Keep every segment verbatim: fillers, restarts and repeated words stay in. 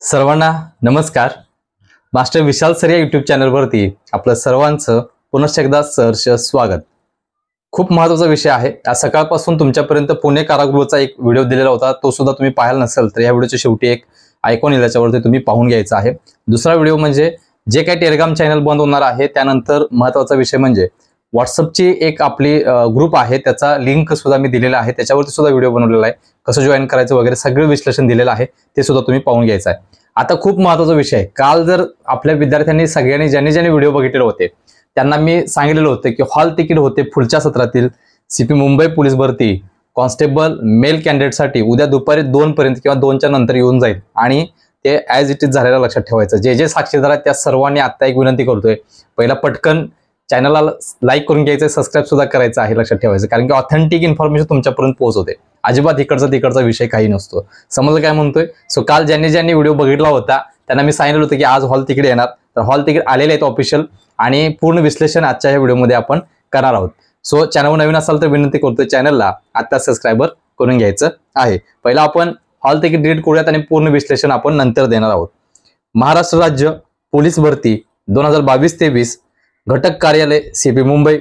सर्वांना नमस्कार। Master Vishal sir या यूट्यूब चॅनलवरती आपलं सर्वांचं पुनश्च एकदा सहर्ष स्वागत। खूप महत्त्वाचा विषय आहे। आज सकाळपासून तुमच्यापर्यंत पुणे कारागृहाचा एक व्हिडिओ दिलेला होता, तो सुद्धा तुम्ही पाहिला नसेल तर या व्हिडिओच्या शेवटी एक आयकॉन येईल, त्याच्यावरती तुम्ही पाहून घ्यायचा आहे। दुसरा व्हिडिओ म्हणजे जे काही टेलिग्राम चॅनल बंद होणार आहे त्यानंतर महत्त्वाचा विषय म्हणजे व्हॉट्सअपची एक आपली ग्रुप आहे, त्याचा लिंक सुद्धा मी दिलेला आहे, त्याच्यावरती सुद्धा व्हिडिओ बनवलेला आहे, कसं जॉईन करायचं वगैरे सगळं विश्लेषण दिलेलं आहे, ते सुद्धा तुम्ही पाहून घ्यायचं आहे। आता खूप महत्त्वाचा विषय आहे। काल जर आपल्या विद्यार्थ्यांनी सगळ्यांनी ज्यांनी ज्यांनी व्हिडिओ बघितले होते त्यांना मी सांगितलेलं होतं की हॉल तिकीट होते पुढच्या सत्रातील सीपी मुंबई पोलीस भरती कॉन्स्टेबल मेल कॅन्डिडेटसाठी उद्या दुपारी दोन पर्यंत किंवा दोनच्या नंतर येऊन जाईल आणि ते ॲज इट इज झालेला लक्षात ठेवायचं। जे जे साक्षीदार आहेत त्या सर्वांनी आता एक विनंती करतोय, पहिला पटकन चॅनलला लाईक करून घ्यायचं, सबस्क्राईब सुद्धा करायचं आहे, लक्षात ठेवायचं, कारण की ऑथेंटिक इन्फॉर्मेशन तुमच्यापर्यंत पोहोचवते। अजिबात इकडचा तिकडचा विषय काही नसतो। समजलं काय म्हणतोय? सो काल ज्यांनी ज्यांनी व्हिडिओ बघितला होता त्यांना मी सांगितलं होतं की आज हॉल तिकीट येणार, तर हॉल तिकीट आलेले आहेत ऑफिशियल आणि पूर्ण विश्लेषण आजच्या या व्हिडिओमध्ये आपण करणार आहोत। सो चॅनलवर नवीन असाल तर विनंती करतोय चॅनलला आता सबस्क्राइबर करून घ्यायचं आहे। पहिला आपण हॉल तिकीट डिलीट करूयात आणि पूर्ण विश्लेषण आपण नंतर देणार आहोत। महाराष्ट्र राज्य पोलीस भरती दोन हजार बावीस तेवीस घटक कार्यालय सीपी मुंबई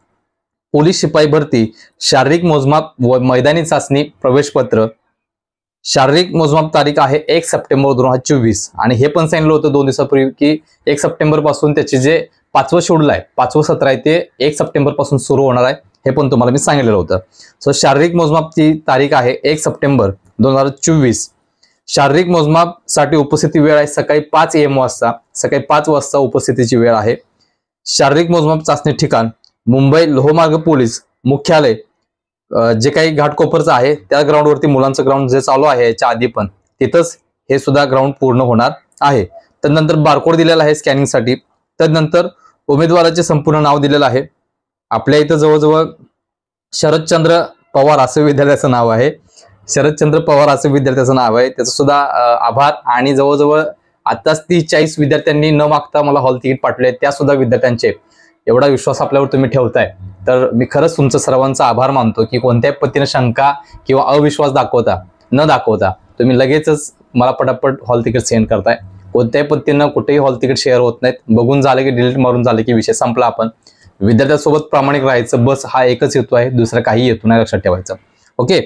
पोलीस शिपाई भरती शारीरिक मोजमाप व मैदानी चाचणी प्रवेश पत्र। शारीरिक मोजमाप तारीख आहे एक सप्टेंबर दोन हजार चोवीस आणि हे पण सांगितलं होतं दोन दिवसापूर्वी की एक सप्टेंबर पासून त्याचे जे पाचवं शेड्यूल आहे, पाचवं सत्र आहे ते एक सप्टेंबर पासून सुरू होणार आहे, हे पण तुम्हाला मी सांगितलेलं होतं। सो शारीरिक मोजमापची तारीख आहे एक सप्टेंबर दोन हजार चोवीस। शारीरिक मोजमाप साठी उपस्थिती वेळ आहे सकाळी पाच एम वाजता, सकाळी पाच वाजता उपस्थितीची वेळ आहे। शारीरिक मोजमाप चाचणी ठिकाण मुंबई लोहमार्ग पोलीस मुख्यालय, जे काही घाटकोपरचं आहे त्या ग्राउंडवरती मुलांचं ग्राउंड जे चालू आहे याच्या आधी पण तिथंच हे सुद्धा ग्राउंड पूर्ण होणार आहे। त्यानंतर बारकोड दिलेला आहे स्कॅनिंगसाठी। त्यानंतर उमेदवाराचे संपूर्ण नाव दिलेलं आहे। आपल्या इथं जवळजवळ शरदचंद्र पवार असं विद्यार्थ्याचं नाव आहे, शरदचंद्र पवार असं विद्यार्थ्याचं नाव आहे, त्याचं सुद्धा आभार। आणि जवळजवळ आताच तीस चाळीस विद्यार्थ्यांनी न मागता मला हॉल तिकीट पाठवले, त्या सुद्धा विद्यार्थ्यांचे एवढा विश्वास आपल्यावर तुम्ही ठेवताय तर मी खरंच तुमचं सर्वांचा आभार मानतो की कोणत्याही पद्धतीने शंका किंवा अविश्वास दाखवता न दाखवता तुम्ही लगेचच मला पटापट हॉल तिकीट सेंड करताय। कोणत्याही पद्धतीनं कुठेही हॉल तिकीट शेअर होत नाहीत, बघून झाले की डिलीट मारून झाले की विषय संपला। आपण विद्यार्थ्यांसोबत प्रामाणिक राहायचं, बस हा एकच हेतू आहे, दुसरा काही हेतू नाही, लक्षात ठेवायचं। ओके,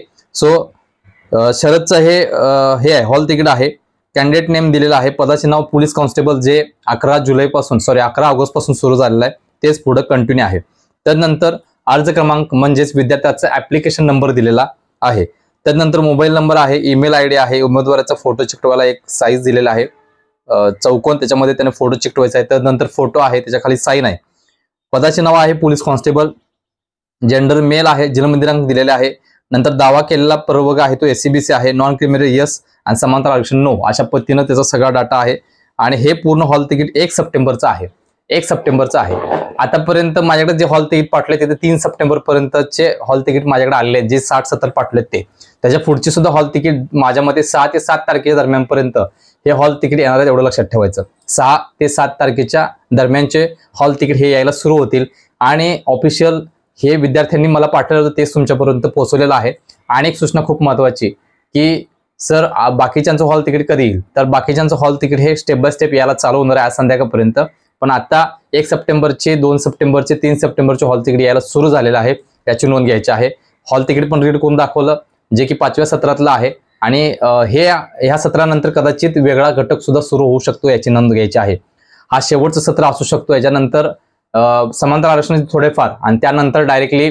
सो शरदचं हे हे आहे हॉल तिकीट आहे। कॅन्डिडेट नेम दिलेला आहे, पदाचे नाव पोलीस कॉन्स्टेबल, जे अकरा जुलै पासून सॉरी अकरा ऑगस्ट पासून सुरू झालेलं आहे, तेच पुढे कंटिन्यू आहे। त्यानंतर अर्ज क्रमांक म्हणजेच विद्यार्थ्याचा ऍप्लिकेशन नंबर दिलेला आहे। त्यानंतर मोबाईल नंबर आहे, ईमेल आयडी आहे, उमेदवाराचा फोटो चिकटवायला एक साईज दिलेला आहे चौकोन, त्याच्यामध्ये त्याने फोटो चिकटवायचा आहे। त्यानंतर फोटो आहे, त्याच्या खाली साईन आहे। पदाचे नाव आहे पोलीस कॉन्स्टेबल, जेंडर मेल आहे, जन्मदिनांक दिलेले आहे। नंतर दावा केलेला प्रवर्ग आहे तो एससीबीसी आहे, नॉन क्रिमिनल यस आणि समांतर आरक्षण नो, अशा पद्धतीनं त्याचा सगळा डाटा आहे। आणि हे पूर्ण हॉल तिकीट एक सप्टेंबरचं आहे, एक सप्टेंबरचं आहे। आतापर्यंत माझ्याकडे जे हॉल तिकीट पाठवले ते तीन सप्टेंबर पर्यंतचे हॉल तिकीट माझ्याकडे आलेले आहेत, जे साठ सत्तर पाठवलेत ते। त्याच्या पुढची सुद्धा हॉल तिकीट माझ्या मते सहा ते सात तारखेच्या दरम्यानपर्यंत हे हॉल तिकीट येणार आहे, एवढं लक्षात ठेवायचं। सहा ते सात तारखेच्या दरम्यानचे हॉल तिकीट हे यायला सुरू होतील आणि ऑफिशियल हे विद्यार्थ्यांनी मला पाठवलं होतं तेच तुमच्यापर्यंत पोहोचवलेलं आहे। आणि एक सूचना खूप महत्वाची की सर बाकीच्यांचं हॉल तिकीट कधी येईल, तर बाकीच्यांचं हॉल तिकीट हे स्टेप बाय स्टेप यायला चालू होणार आहे आज संध्याकाळपर्यंत, पण आता एक सप्टेंबरचे दोन सप्टेंबरचे तीन सप्टेंबरचे हॉल तिकीट यायला सुरू झालेलं आहे, याची नोंद घ्यायची आहे। हॉल तिकीट पण रीड करून दाखवलं, जे की पाचव्या सत्रातलं आहे आणि हे ह्या सत्रानंतर कदाचित वेगळा घटक सुद्धा सुरू होऊ शकतो, याची नोंद घ्यायची आहे। हा शेवटचं सत्र असू शकतो, याच्यानंतर समांतर आरक्षण थोडेफार आणि त्यानंतर डायरेक्टली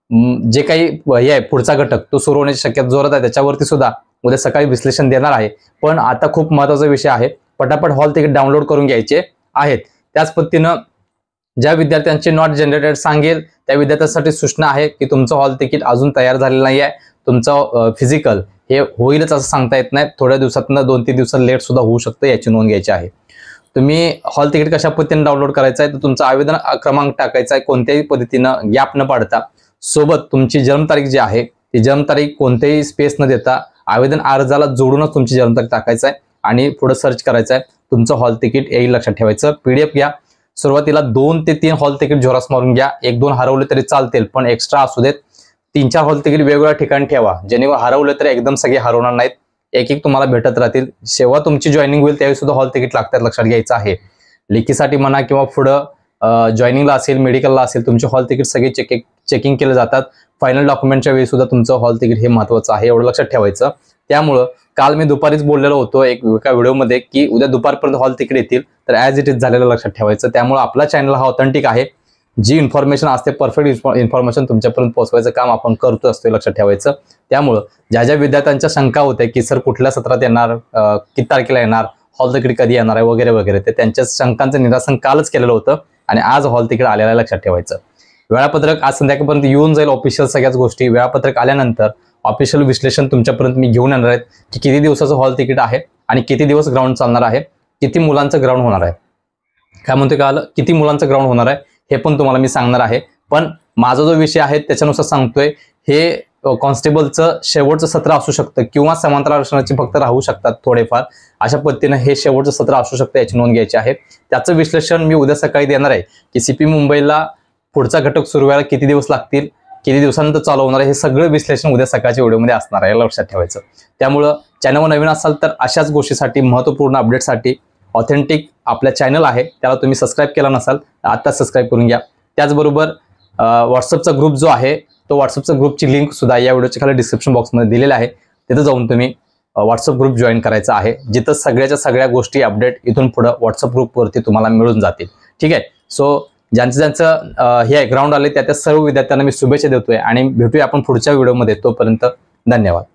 जे काही हे आहे पुढचा घटक तो सुरू होण्याची शक्यता जोरात आहे, त्याच्यावरती सुद्धा उद्या सकाळी विश्लेषण देणार आहे। पण आता खूप महत्त्वाचा विषय आहे, पटापट हॉल तिकीट डाउनलोड करून घ्यायचे आहेत। त्याच पद्धतीनं ज्या विद्यार्थ्यांचे नॉट जनरेटेड सांगेल त्या विद्यार्थ्यांसाठी सूचना आहे की तुमचं हॉल तिकीट अजून तयार झालेलं नाही आहे, तुमचं फिजिकल हे होईलच असं सांगता येत नाही, थोड्या दिवसातनं दोन तीन दिवसात लेट सुद्धा होऊ शकतं, याची नोंद घ्यायची आहे। तुम्ही हॉल तिकीट कशा पद्धतीने डाउनलोड करायचं आहे, तर तुमचा आवेदन क्रमांक टाकायचा आहे, कोणत्याही पद्धतीनं गॅप न पाडता, सोबत तुमची जन्मतारीख जी आहे ती जन्मतारीख कोणतेही स्पेस न देता आवेदन अर्जाला जोडूनच तुमची जन्मतारीख टाकायचं आहे आणि पुढे सर्च करायचं आहे, तुमचं हॉल तिकीट येईल, लक्षात ठेवायचं। पीडीएफ घ्या, सुरुवातीला दोन ते तीन हॉल तिकीट झेरॉक्स मारून घ्या, एक दोन हरवले तरी चालतील पण एक्स्ट्रा असू देत। तीन चार हॉल तिकीट वेगवेगळ्या ठिकाणी ठेवा, जेणेकरून हरवले तरी एकदम सगळे हरवणार नाहीत, एक एक तुम्हाला भेटत राहतील. जेव्हा तुमची जॉईनिंग होईल त्यावेळी सुद्धा हॉल तिकीट लागतात, लक्षात घ्यायचं आहे. लेखीसाठी म्हणा किंवा पुढं जॉईनिंगला असेल, मेडिकलला असेल, तुमचे हॉल तिकीट सगळे चेकिंग चेकिंग केले जातात. फायनल डॉक्युमेंटच्या वेळी सुद्धा तुमचं हॉल तिकीट हे महत्त्वाचं आहे, एवढं लक्षात ठेवायचं. त्यामुळं काल मी दुपारीच बोललेलो होतो एक एका व्हिडिओमध्ये की उद्या दुपारपर्यंत हॉल तिकीट येतील, तर ॲज इट इज झालेलं लक्षात ठेवायचं. त्यामुळे आपला चॅनल हा ऑथेंटिक आहे. जी इन्फॉर्मेशन असते परफेक्ट इन्फॉर्मेशन तुमच्यापर्यंत पोहोचवायचं काम आपण करतो असतो, लक्षात ठेवायचं. त्यामुळं ज्या ज्या विद्यार्थ्यांच्या शंका होत्या की सर कुठल्या सत्रात येणार, किती तारखेला येणार, हॉल तिकीट कधी येणार आहे वगैरे वगैरे, ते त्यांच्या शंकांचं निरासन कालच केलेलं होतं आणि आज हॉल तिकीट आलेलं आहे, लक्षात ठेवायचं. वेळापत्रक आज संध्याकाळपर्यंत येऊन जाईल, ऑफिशियल सगळ्याच गोष्टी. वेळापत्रक आल्यानंतर ऑफिशियल विश्लेषण तुमच्यापर्यंत मी घेऊन येणार आहेत की किती दिवसाचं हॉल तिकीट आहे आणि किती दिवस ग्राउंड चालणार आहे, किती मुलांचं ग्राउंड होणार आहे, काय म्हणते का आलं, किती मुलांचं ग्राउंड होणार आहे हे पण तुम्हाला मी सांगणार आहे. पण माझा जो विषय आहे त्याच्यानुसार सांगतोय, हे कॉन्स्टेबलचं शेवटचं सत्र असू शकतं किंवा समांतर आरक्षणाची फक्त राहू शकतात थोडेफार, अशा पद्धतीने हे शेवटचं सत्र असू शकतं, याची नोंद घ्यायची आहे. त्याचं विश्लेषण मी उद्या सकाळी देणार आहे की सीपी मुंबईला पुढचा घटक सुरू व्हायला किती दिवस लागतील, किती दिवसानंतर चालू होणार आहे, हे सगळं विश्लेषण उद्या सकाळच्या व्हिडिओमध्ये असणार आहे, लक्षात ठेवायचं. त्यामुळं चॅनलवर नवीन असाल तर अशाच गोष्टीसाठी, महत्त्वपूर्ण अपडेटसाठी ऑथेंटिक आपल्या चॅनल आहे, त्याला तुम्ही सबस्क्राईब केला नसाल तर आता सबस्क्राईब करून घ्या. त्याचबरोबर व्हॉट्सअपचा ग्रुप जो आहे तो व्हॉट्सअपचा ग्रुपची लिंक सुद्धा या व्हिडिओच्या खाली डिस्क्रिप्शन बॉक्समध्ये दिलेला आहे. तिथं जाऊन तुम्ही व्हॉट्सअप ग्रुप जॉईन करायचा आहे, जिथं सगळ्याच्या सगळ्या गोष्टी अपडेट इथून पुढं व्हॉट्सअप ग्रुपवरती तुम्हाला मिळून जातील. ठीक आहे. सो ज्यांचं ज्यांचं हे ग्राउंड आले त्या त्या सर्व विद्यार्थ्यांना मी शुभेच्छा देतोय आणि भेटूया आपण पुढच्या व्हिडिओमध्ये. तोपर्यंत धन्यवाद.